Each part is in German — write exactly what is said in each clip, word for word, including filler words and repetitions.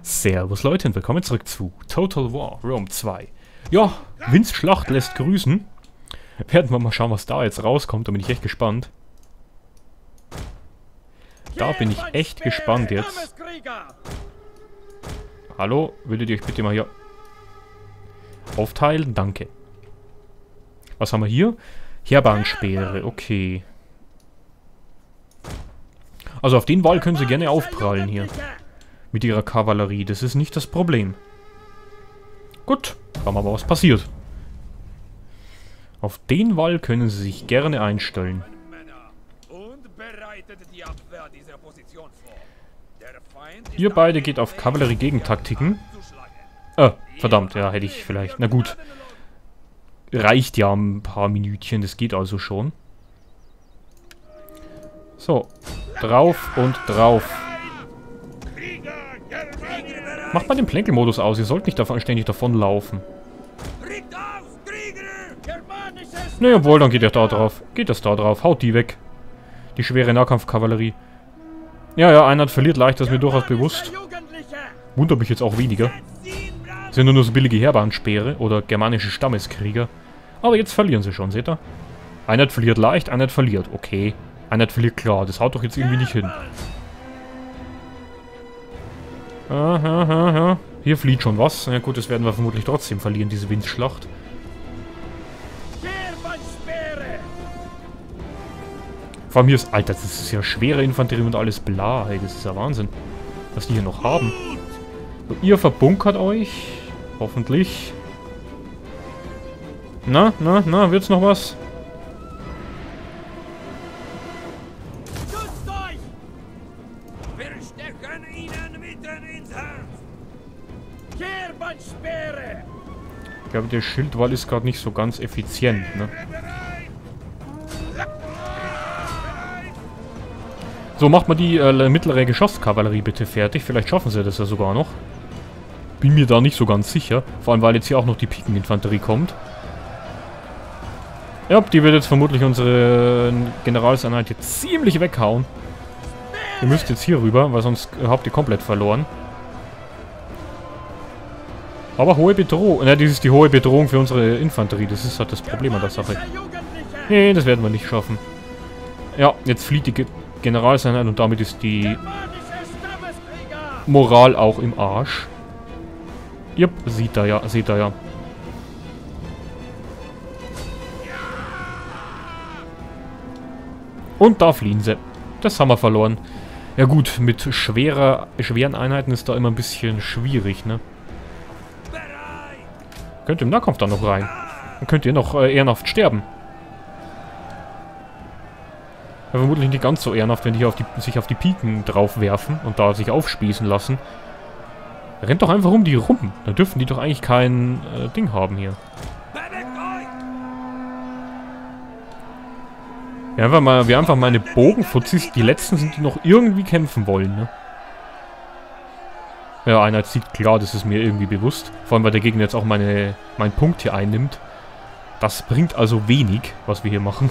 Servus Leute und willkommen zurück zu Total War Rome zwei. Ja, Vince Schlacht lässt grüßen. Werden wir mal schauen, was da jetzt rauskommt, da bin ich echt gespannt. Da bin ich echt gespannt jetzt. Hallo, würdet ihr euch bitte mal hier aufteilen? Danke. Was haben wir hier? Heerbahnnspeere, okay. Also auf den Wall können sie gerne aufprallen hier. Mit ihrer Kavallerie, das ist nicht das Problem. Gut, schauen wir mal, was passiert. Auf den Wall können sie sich gerne einstellen. Ihr beide geht auf Kavallerie-Gegentaktiken. Äh, verdammt, ja, hätte ich vielleicht. Na gut. Reicht ja ein paar Minütchen, das geht also schon. So, drauf und drauf. Macht mal den Plänkelmodus aus, ihr sollt nicht davon, ständig davonlaufen. Ne, obwohl, dann geht er da drauf. Geht das da drauf, haut die weg. Die schwere Nahkampfkavallerie. Ja, ja, Einheit verliert leicht, das ist mir durchaus bewusst. Wundert mich jetzt auch weniger. Sind nur, nur so billige Heerbahnnspeere oder germanische Stammeskrieger. Aber jetzt verlieren sie schon, seht ihr? Einheit verliert leicht, Einheit verliert. Okay. Einheit verliert klar, das haut doch jetzt irgendwie nicht hin. Aha, aha, aha. Hier flieht schon was. Na gut, das werden wir vermutlich trotzdem verlieren, diese Windschlacht. Vor allem hier ist... Alter, das ist ja schwere Infanterie und alles bla. Hey, das ist ja Wahnsinn. Was die hier noch haben. So, ihr verbunkert euch. Hoffentlich. Na, na, na, wird's noch was? Ich glaube, der Schildwall ist gerade nicht so ganz effizient, ne? So, macht mal die äh, mittlere Geschosskavallerie bitte fertig. Vielleicht schaffen sie das ja sogar noch. Bin mir da nicht so ganz sicher. Vor allem, weil jetzt hier auch noch die Pikeninfanterie kommt. Ja, die wird jetzt vermutlich unsere Generalseinheit jetzt ziemlich weghauen. Ihr müsst jetzt hier rüber, weil sonst habt ihr komplett verloren. Aber hohe Bedrohung. Ne, das ist die hohe Bedrohung für unsere Infanterie. Das ist halt das Problem an der Sache. Nee, das werden wir nicht schaffen. Ja, jetzt flieht die Ge Generalseinheit und damit ist die Moral auch im Arsch. Jupp, sieht er ja, seht er ja. Und da fliehen sie. Das haben wir verloren. Ja gut, mit schwerer, schweren Einheiten ist da immer ein bisschen schwierig, ne? Könnt ihr im Nahkampf da noch rein. Dann könnt ihr noch äh, ehrenhaft sterben. Ja, vermutlich nicht ganz so ehrenhaft, wenn die auf die, sich auf die Piken drauf werfen und da sich aufspießen lassen. Rennt doch einfach um die rum. Da dürfen die doch eigentlich kein äh, Ding haben hier. Wir einfach mal, wir einfach meine Bogenfuzis, die letzten sind, die noch irgendwie kämpfen wollen, ne? Ja, Einheit sieht klar, das ist mir irgendwie bewusst. Vor allem, weil der Gegner jetzt auch meine, meinen Punkt hier einnimmt. Das bringt also wenig, was wir hier machen.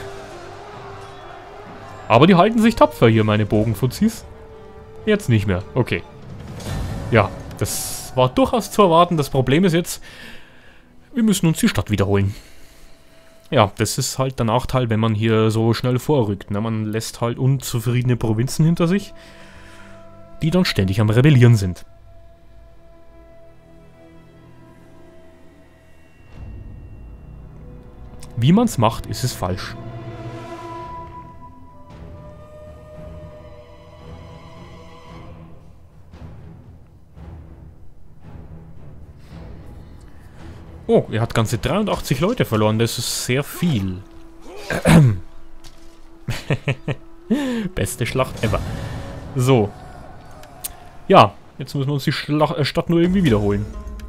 Aber die halten sich tapfer hier, meine Bogenfuzis. Jetzt nicht mehr. Okay. Ja, das war durchaus zu erwarten. Das Problem ist jetzt, wir müssen uns die Stadt wiederholen. Ja, das ist halt der Nachteil, wenn man hier so schnell vorrückt. Ne? Man lässt halt unzufriedene Provinzen hinter sich, die dann ständig am Rebellieren sind. Wie man es macht, ist es falsch. Oh, er hat ganze dreiundachtzig Leute verloren. Das ist sehr viel. Beste Schlacht ever. So. Ja, jetzt müssen wir uns die Schla äh, Stadt nur irgendwie wiederholen.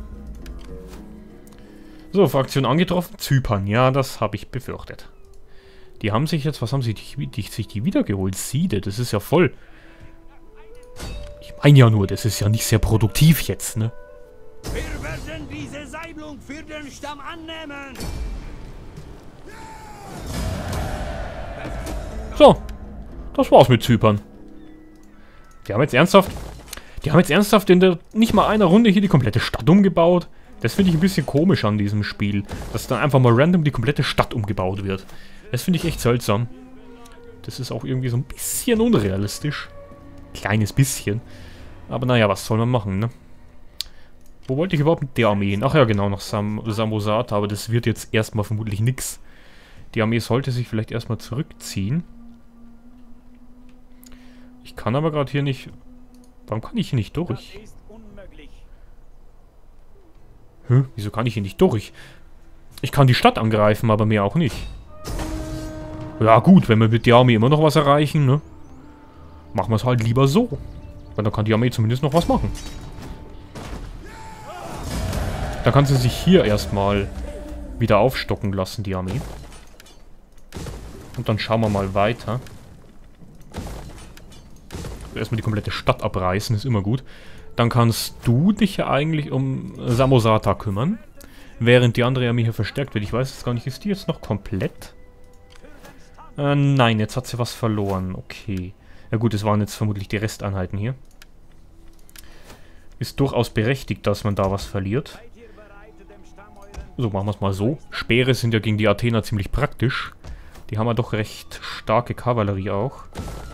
So, Fraktion angetroffen. Zypern. Ja, das habe ich befürchtet. Die haben sich jetzt... Was haben sie die, die, sich die wiedergeholt? Siede, das ist ja voll... Ich meine ja nur, das ist ja nicht sehr produktiv jetzt, ne? Wir werden diese Seiblung für den Stamm annehmen. So. Das war's mit Zypern. Die haben jetzt ernsthaft... Die haben jetzt ernsthaft in der nicht mal einer Runde hier die komplette Stadt umgebaut. Das finde ich ein bisschen komisch an diesem Spiel. Dass dann einfach mal random die komplette Stadt umgebaut wird. Das finde ich echt seltsam. Das ist auch irgendwie so ein bisschen unrealistisch. Kleines bisschen. Aber naja, was soll man machen, ne? Wo wollte ich überhaupt mit der Armee hin? Ach ja, genau, nach Sam Samosata. Aber das wird jetzt erstmal vermutlich nix. Die Armee sollte sich vielleicht erstmal zurückziehen. Ich kann aber gerade hier nicht... Warum kann ich hier nicht durch? Hä? Wieso kann ich hier nicht durch? Ich kann die Stadt angreifen, aber mehr auch nicht. Ja gut, wenn wir mit der Armee immer noch was erreichen, ne? Machen wir es halt lieber so. Weil dann kann die Armee zumindest noch was machen. Dann kann sie sich hier erstmal wieder aufstocken lassen, die Armee. Und dann schauen wir mal weiter. Erstmal die komplette Stadt abreißen, ist immer gut. Dann kannst du dich ja eigentlich um Samosata kümmern. Während die andere Armee hier verstärkt wird. Ich weiß jetzt gar nicht, ist die jetzt noch komplett? Äh, nein, jetzt hat sie was verloren. Okay. Ja gut, es waren jetzt vermutlich die Resteinheiten hier. Ist durchaus berechtigt, dass man da was verliert. So, machen wir es mal so. Speere sind ja gegen die Athener ziemlich praktisch. Die haben ja doch recht starke Kavallerie auch.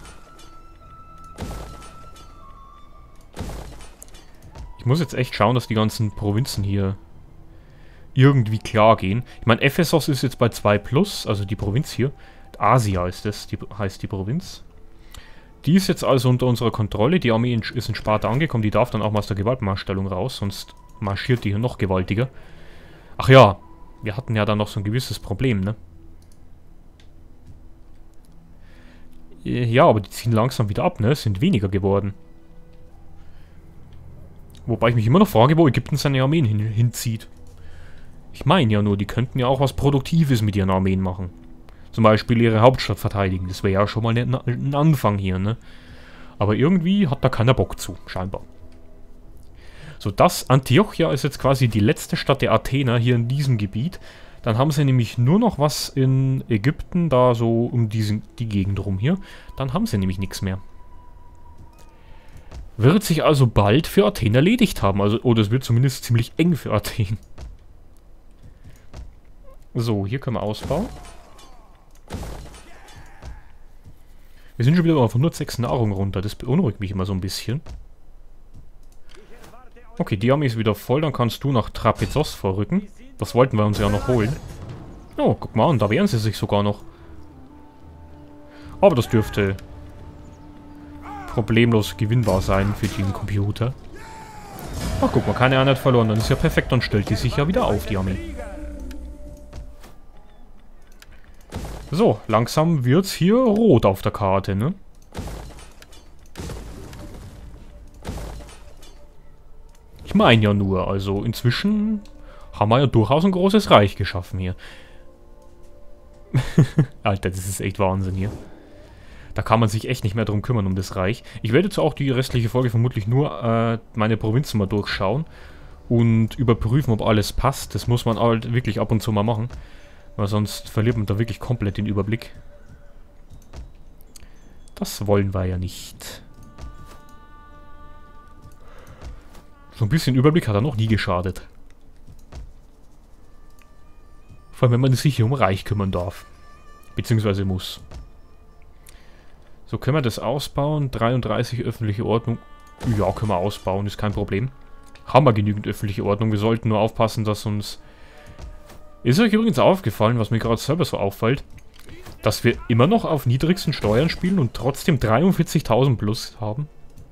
Ich muss jetzt echt schauen, dass die ganzen Provinzen hier irgendwie klar gehen. Ich meine, Ephesos ist jetzt bei zwei plus, also die Provinz hier. Asia ist das, die, heißt die Provinz. Die ist jetzt also unter unserer Kontrolle. Die Armee in, ist in Sparta angekommen. Die darf dann auch mal aus der Gewaltmarschstellung raus, sonst marschiert die hier noch gewaltiger. Ach ja, wir hatten ja da noch so ein gewisses Problem, ne? Ja, aber die ziehen langsam wieder ab, ne? Es sind weniger geworden. Wobei ich mich immer noch frage, wo Ägypten seine Armeen hin, hinzieht. Ich meine ja nur, die könnten ja auch was Produktives mit ihren Armeen machen. Zum Beispiel ihre Hauptstadt verteidigen. Das wäre ja schon mal ein, ein Anfang hier, ne? Aber irgendwie hat da keiner Bock zu, scheinbar. So, das Antiochia ist jetzt quasi die letzte Stadt der Athener hier in diesem Gebiet. Dann haben sie nämlich nur noch was in Ägypten, da so um diesen, die Gegend rum hier. Dann haben sie nämlich nichts mehr. Wird sich also bald für Athen erledigt haben. Also, oder es wird zumindest ziemlich eng für Athen. So, hier können wir ausbauen. Wir sind schon wieder auf hundertsechs Nahrung runter. Das beunruhigt mich immer so ein bisschen. Okay, die Armee ist wieder voll. Dann kannst du nach Trapezos vorrücken. Das wollten wir uns ja noch holen. Oh, guck mal an. Da wehren sie sich sogar noch. Aber das dürfte problemlos gewinnbar sein für den Computer. Ach, guck mal, keine Einheit verloren. Dann ist ja perfekt. Dann stellt die sich ja wieder auf, die Armee. So, langsam wird's hier rot auf der Karte, ne? Ich meine ja nur, also inzwischen haben wir ja durchaus ein großes Reich geschaffen hier. Alter, das ist echt Wahnsinn hier. Da kann man sich echt nicht mehr drum kümmern, um das Reich. Ich werde jetzt auch die restliche Folge vermutlich nur äh, meine Provinzen mal durchschauen und überprüfen, ob alles passt. Das muss man halt wirklich ab und zu mal machen. Weil sonst verliert man da wirklich komplett den Überblick. Das wollen wir ja nicht. So ein bisschen Überblick hat er noch nie geschadet. Vor allem, wenn man sich hier um Reich kümmern darf. Beziehungsweise muss. So, können wir das ausbauen? dreiunddreißig öffentliche Ordnung. Ja, können wir ausbauen, ist kein Problem. Haben wir genügend öffentliche Ordnung. Wir sollten nur aufpassen, dass uns... Ist euch übrigens aufgefallen, was mir gerade selber so auffällt, dass wir immer noch auf niedrigsten Steuern spielen und trotzdem dreiundvierzigtausend plus haben?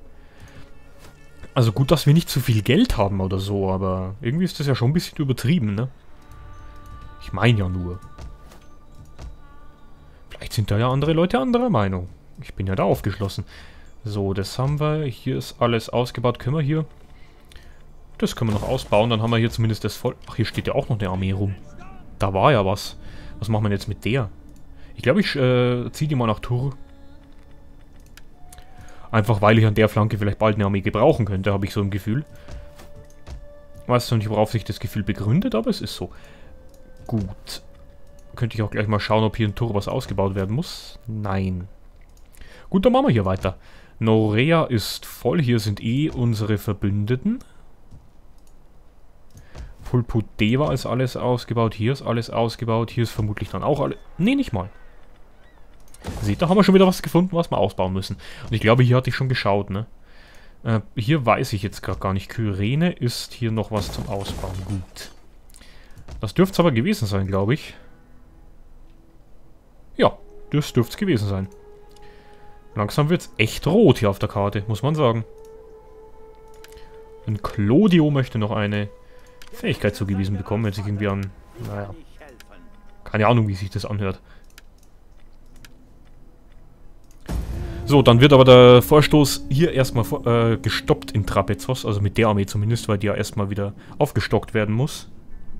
Also gut, dass wir nicht zu viel Geld haben oder so, aber irgendwie ist das ja schon ein bisschen übertrieben, ne? Ich meine ja nur. Vielleicht sind da ja andere Leute anderer Meinung. Ich bin ja da aufgeschlossen. So, das haben wir. Hier ist alles ausgebaut. Können wir hier... Das können wir noch ausbauen. Dann haben wir hier zumindest das voll... Ach, hier steht ja auch noch eine Armee rum. Da war ja was. Was machen wir jetzt mit der? Ich glaube, ich äh, ziehe die mal nach Tur. Einfach, weil ich an der Flanke vielleicht bald eine Armee gebrauchen könnte, habe ich so ein Gefühl. Weiß noch nicht, worauf sich das Gefühl begründet, aber es ist so. Gut. Könnte ich auch gleich mal schauen, ob hier in Tur was ausgebaut werden muss. Nein. Gut, dann machen wir hier weiter. Norea ist voll. Hier sind eh unsere Verbündeten. Pulpudeva ist alles ausgebaut. Hier ist alles ausgebaut. Hier ist vermutlich dann auch alles... Nee, nicht mal. Seht, da haben wir schon wieder was gefunden, was wir ausbauen müssen. Und ich glaube, hier hatte ich schon geschaut, ne? Äh, hier weiß ich jetzt gerade gar nicht. Kyrene ist hier noch was zum Ausbauen. Gut. Das dürfte es aber gewesen sein, glaube ich. Ja, das dürfte es gewesen sein. Langsam wird es echt rot hier auf der Karte, muss man sagen. Und Clodio möchte noch eine Fähigkeit zugewiesen bekommen, wenn sich irgendwie an... Naja. Keine Ahnung, wie sich das anhört. So, dann wird aber der Vorstoß hier erstmal äh, gestoppt in Trapezos, also mit der Armee zumindest, weil die ja erstmal wieder aufgestockt werden muss.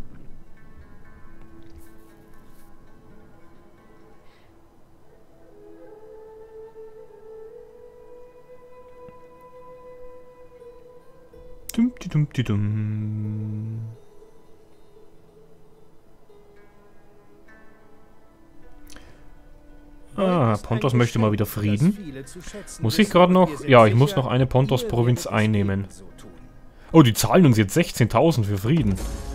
Dum, di, dum, di, dum. Ah, Pontos möchte mal wieder Frieden. Muss ich gerade noch... Ja, ich muss noch eine Pontos-Provinz einnehmen. Oh, die zahlen uns jetzt sechzehntausend für Frieden.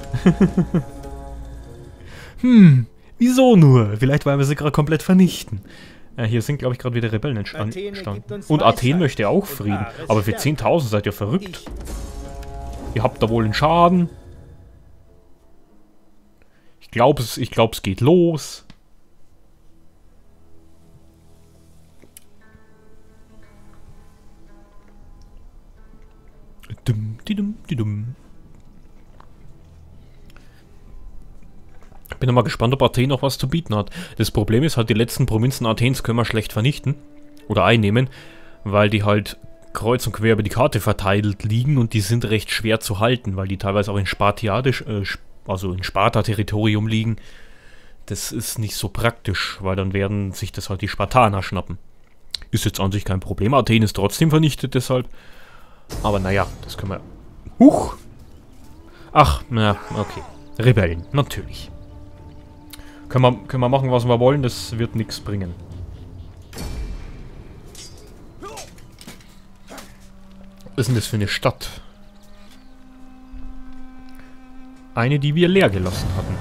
Hm, wieso nur? Vielleicht, weil wir sie gerade komplett vernichten. Äh, hier sind, glaube ich, gerade wieder Rebellen entstanden. Und Athen möchte auch Frieden. Aber für zehntausend seid ihr verrückt. Ihr habt da wohl einen Schaden. Ich glaube, es, ich glaube, es geht los. Dum, di, dum, di, dum. Bin mal gespannt, ob Athen noch was zu bieten hat. Das Problem ist halt, die letzten Provinzen Athens können wir schlecht vernichten. Oder einnehmen. Weil die halt kreuz und quer über die Karte verteilt liegen und die sind recht schwer zu halten, weil die teilweise auch in Spartiadisch, äh, also in Sparta-Territorium liegen. Das ist nicht so praktisch, weil dann werden sich das halt die Spartaner schnappen. Ist jetzt an sich kein Problem. Athen ist trotzdem vernichtet, deshalb. Aber naja, das können wir... Huch! Ach, na, okay. Rebellen, natürlich. Können wir, können wir machen, was wir wollen, das wird nichts bringen. Was ist denn das für eine Stadt? Eine, die wir leer gelassen hatten.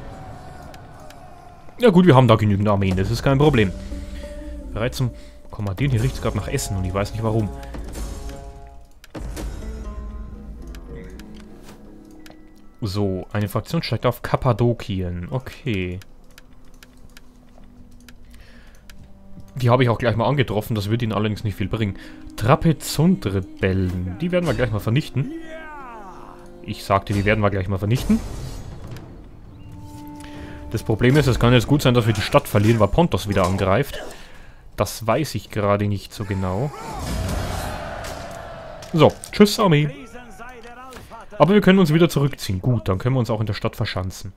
Ja gut, wir haben da genügend Armeen, das ist kein Problem. Bereit zum Kommandieren, hier riecht es gerade nach Essen und ich weiß nicht warum. So, eine Fraktion steigt auf Kappadokien. Okay. Die habe ich auch gleich mal angetroffen, das wird ihnen allerdings nicht viel bringen. Trapezund-Rebellen, die werden wir gleich mal vernichten. Ich sagte, die werden wir gleich mal vernichten. Das Problem ist, es kann jetzt gut sein, dass wir die Stadt verlieren, weil Pontos wieder angreift. Das weiß ich gerade nicht so genau. So, tschüss Armee. Aber wir können uns wieder zurückziehen. Gut, dann können wir uns auch in der Stadt verschanzen.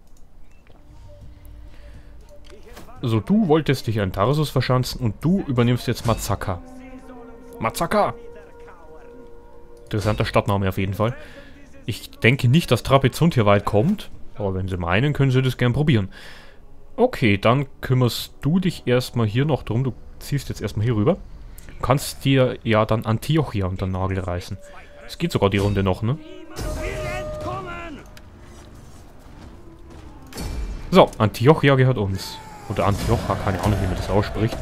So, du wolltest dich in Tarsus verschanzen und du übernimmst jetzt Mazaka. Mazaka! Interessanter Stadtname auf jeden Fall. Ich denke nicht, dass Trapezund hier weit kommt. Aber wenn sie meinen, können sie das gern probieren. Okay, dann kümmerst du dich erstmal hier noch drum. Du ziehst jetzt erstmal hier rüber. Du kannst dir ja dann Antiochia unter den Nagel reißen. Es geht sogar die Runde noch, ne? So, Antiochia gehört uns. Oder Antiocha, keine Ahnung, wie man das ausspricht.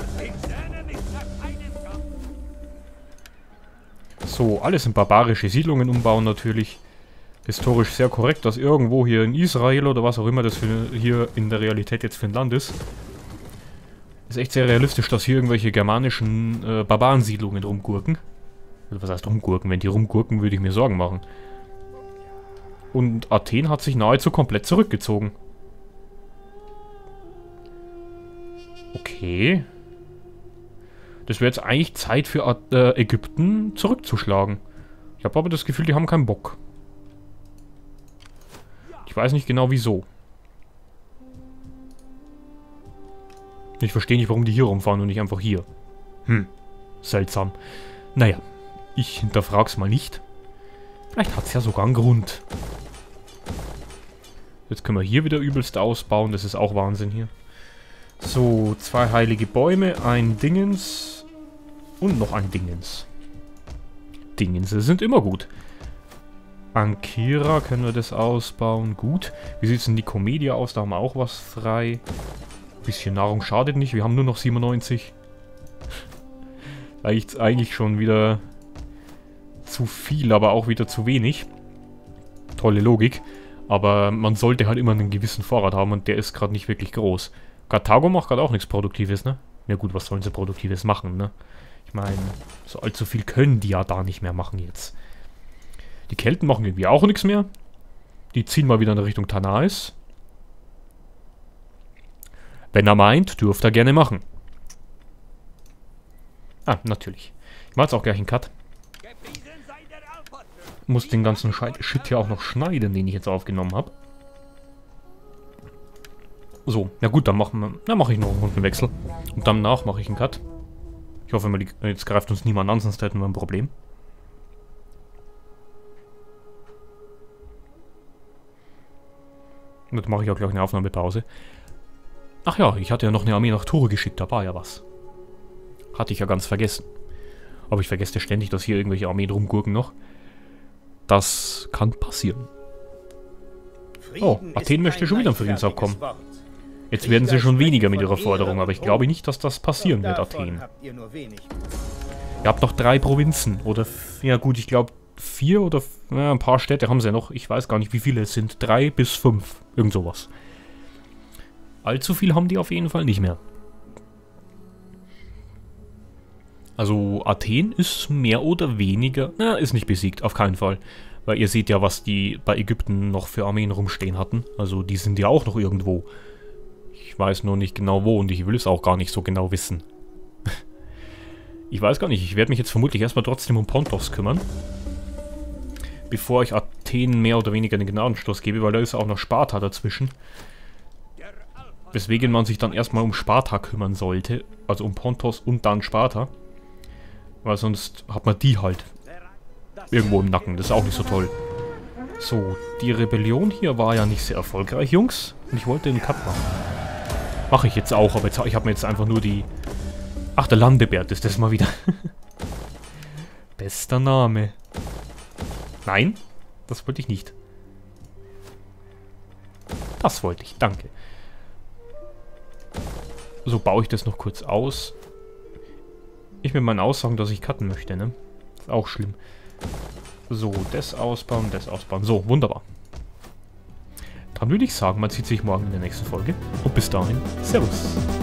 So, alles in barbarische Siedlungen umbauen natürlich. Historisch sehr korrekt, dass irgendwo hier in Israel oder was auch immer das für hier in der Realität jetzt für ein Land ist. Ist echt sehr realistisch, dass hier irgendwelche germanischen äh, Barbarensiedlungen rumgurken. Also was heißt rumgurken? Wenn die rumgurken, würde ich mir Sorgen machen. Und Athen hat sich nahezu komplett zurückgezogen. Okay. Das wäre jetzt eigentlich Zeit für äh, Ägypten zurückzuschlagen. Ich habe aber das Gefühl, die haben keinen Bock. Ich weiß nicht genau wieso. Ich verstehe nicht, warum die hier rumfahren und nicht einfach hier. Hm, seltsam. Naja, ich hinterfrag's mal nicht. Vielleicht hat es ja sogar einen Grund. Jetzt können wir hier wieder übelst ausbauen. Das ist auch Wahnsinn hier. So, zwei heilige Bäume, ein Dingens. Und noch ein Dingens. Dingense sind immer gut. Ankira können wir das ausbauen. Gut. Wie sieht es in Nikomedia aus? Da haben wir auch was frei. Bisschen Nahrung schadet nicht. Wir haben nur noch siebenundneunzig. Eigentlich, eigentlich schon wieder zu viel, aber auch wieder zu wenig. Tolle Logik. Aber man sollte halt immer einen gewissen Vorrat haben und der ist gerade nicht wirklich groß. Karthago macht gerade auch nichts Produktives, ne? Ja gut, was sollen sie Produktives machen, ne? Ich meine, so allzu viel können die ja da nicht mehr machen jetzt. Die Kelten machen irgendwie auch nichts mehr. Die ziehen mal wieder in Richtung Tanais. Wenn er meint, dürft er gerne machen. Ah, natürlich. Ich mache jetzt auch gleich einen Cut. Muss den ganzen Shit hier auch noch schneiden, den ich jetzt aufgenommen habe. So, na gut, dann machen wir, dann mache ich noch einen Rundenwechsel. Und danach mache ich einen Cut. Ich hoffe, mal die, jetzt greift uns niemand an, sonst hätten wir ein Problem. Und jetzt mache ich auch gleich eine Aufnahmepause. Ach ja, ich hatte ja noch eine Armee nach Tore geschickt, da war ja was. Hatte ich ja ganz vergessen. Aber ich vergesse ständig, dass hier irgendwelche Armeen rumgurken noch. Das kann passieren. Oh, Athen möchte schon wieder ein Friedensabkommen. Jetzt werden sie schon weniger mit ihrer Forderung, aber ich glaube nicht, dass das passieren wird, Athen. Ihr habt noch drei Provinzen, oder... Ja gut, ich glaube vier oder... Ja, ein paar Städte haben sie ja noch. Ich weiß gar nicht, wie viele es sind. Drei bis fünf. Irgend sowas. Allzu viel haben die auf jeden Fall nicht mehr. Also Athen ist mehr oder weniger... Na, ist nicht besiegt, auf keinen Fall. Weil ihr seht ja, was die bei Ägypten noch für Armeen rumstehen hatten. Also die sind ja auch noch irgendwo. Ich weiß nur nicht genau wo und ich will es auch gar nicht so genau wissen. Ich weiß gar nicht, ich werde mich jetzt vermutlich erstmal trotzdem um Pontos kümmern. Bevor ich Athen mehr oder weniger den Gnadenstoß gebe, weil da ist auch noch Sparta dazwischen. Weswegen man sich dann erstmal um Sparta kümmern sollte. Also um Pontos und dann Sparta. Weil sonst hat man die halt irgendwo im Nacken. Das ist auch nicht so toll. So, die Rebellion hier war ja nicht sehr erfolgreich, Jungs. Und ich wollte den Cut machen. Mache ich jetzt auch, aber jetzt, ich habe mir jetzt einfach nur die... Ach, der Landebert ist das mal wieder. Bester Name. Nein, das wollte ich nicht. Das wollte ich, danke. So, baue ich das noch kurz aus. Ich mit meinen Aussagen, dass ich cutten möchte, ne? Ist auch schlimm. So, das ausbauen, das ausbauen. So, wunderbar. Dann würde ich sagen, man sieht sich morgen in der nächsten Folge. Und bis dahin, Servus.